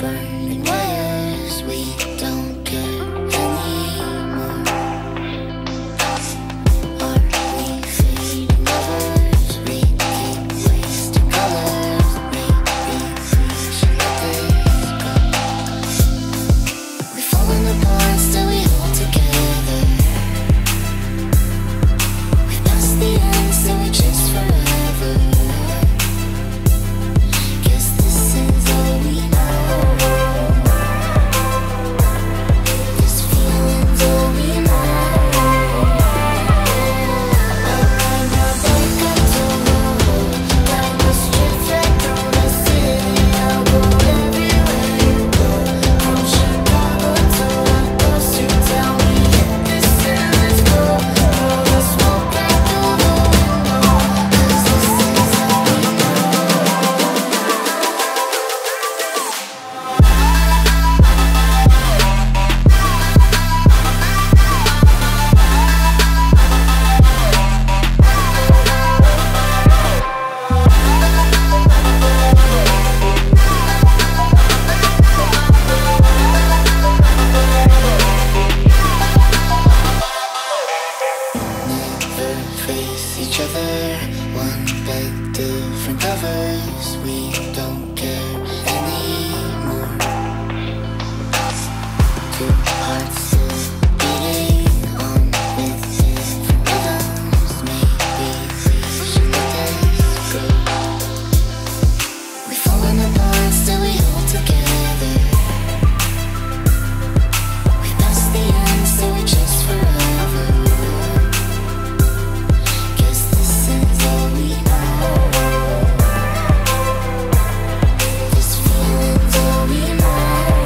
burning wires, we don't care anymore. Are we fading lovers? We keep wasting colors. Maybe we should let this go. We've fallen apart, still we hold together. We've passed the end, still we chase forever. Guess this is all we know. This feeling's all we know. Around my bike I don't know. Down the street right through the city, I'll go everywhere you go. From Chicago to Lagos, you tell me hit this and let's go. Blow the smoke back through the window, 'cause this is all we know. Never face each other, one bed, different covers. We don't care anymore. Two hearts still beating on with different rhythms. Maybe we should let this go. We've fallen apart, still we hold together. We passed the end, still we chase forever. Guess this is all we know. This feeling's all we know.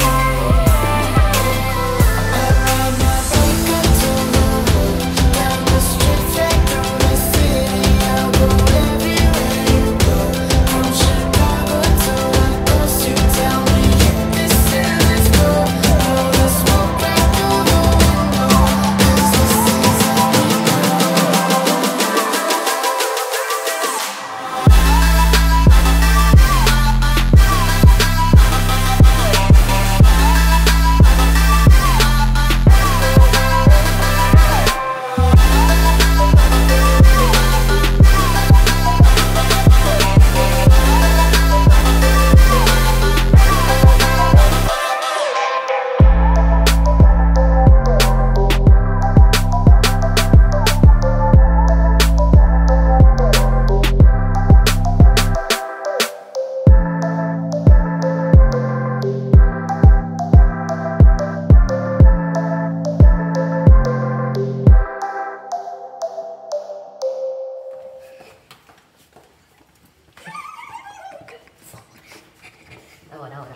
Around my bike I don't know. Down the street right through the city, I'll go everywhere you go. From Chicago to Lagos, you tell me hit this and let's go. Blow the smoke back through the window, 'cause this is all we know. đâu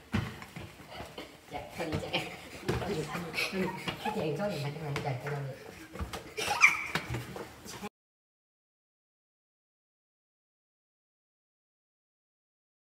chạy cho nhìn mặt cái này chạy cái đâu